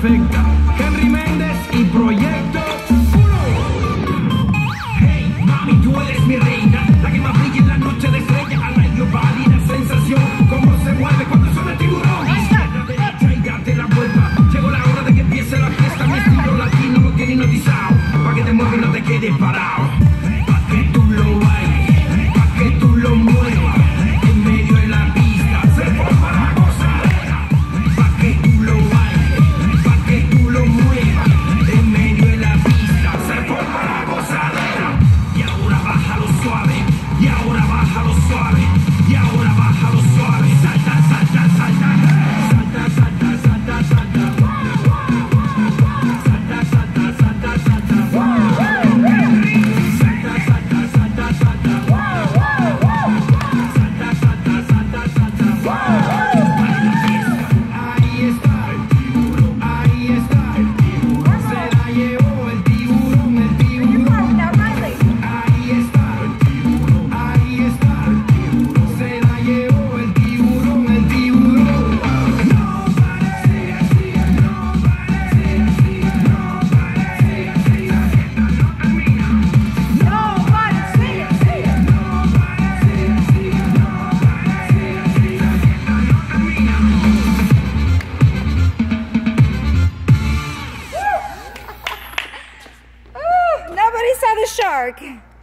perfecta. Henry Méndez y Proyecto 1. Hey, mami, tú eres mi reina, la que más brilla en la noche de estrella. I like your body, la sensación, cómo se mueve cuando suena el tiburón. Izquierda, derecha y date la vuelta. Llegó la hora de que empiece la fiesta. Mi estilo latino lo tiene hipnotizado, pa' que te muevas y no te quedes parado. Pa' que tú lo bailes, pa' que tú lo muevas. En medio de la pista se forma la gozadera. Pa' que tú lo bailes, pa' que tú lo muevas. En medio de la pista se forma la gozadera. Y ahora bájalo suave, y ahora bájalo suave, y ahora bájalo suave. Salta, salta, salta, salta, salta, salta, salta. Salta, salta, salta, salta. Salta, salta, salta, salta. Salta, salta, salta, salta. Baila fiesta. Ahí está el tiburón, ahí está el tiburón. Se la llevó el tiburón, el tiburón. Ahí está el tiburón, ahí está el tiburón. Se la llevó el tiburón, el tiburón. No pare, sigue, sigue, no pare, sigue, sigue, no pare, sigue, sigue. Esta no termina. No pare, sigue, sigue, no pare, sigue, sigue, no pare, sigue, sigue. Esta no termina. Nobody saw the shark.